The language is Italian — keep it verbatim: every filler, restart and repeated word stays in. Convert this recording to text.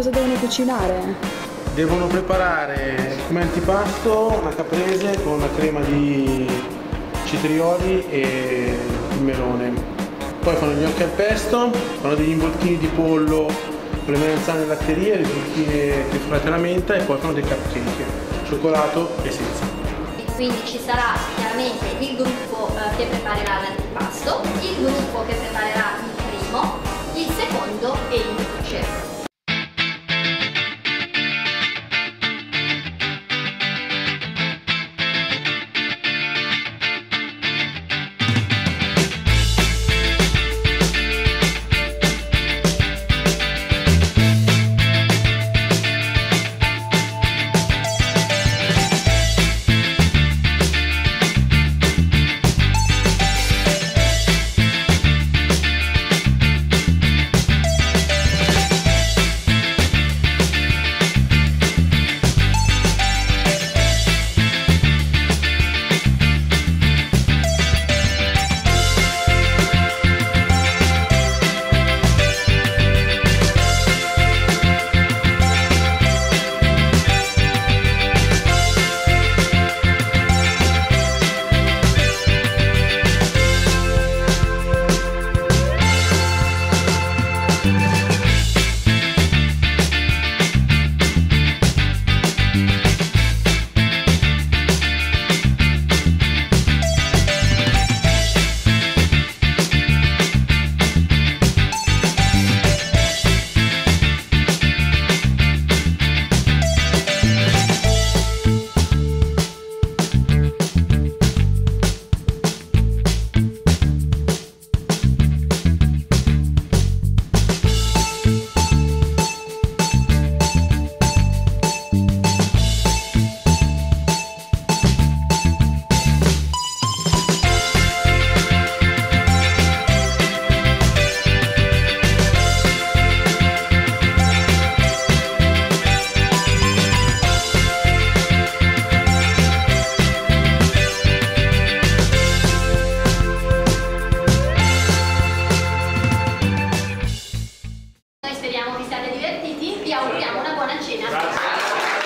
cosa devono cucinare? Devono preparare come antipasto una caprese con una crema di citrioli e il melone. Poi fanno gli gnocchi al pesto, fanno degli involtini di pollo con le melanzane e latterie, le zucchine fritte alla menta e poi fanno dei cupcake, cioccolato e senza. Quindi ci sarà chiaramente il gruppo eh, che preparerà l'antipasto, il gruppo che preparerà il primo, il secondo e il dolce. Speriamo vi siate divertiti, vi auguriamo una buona cena. Grazie.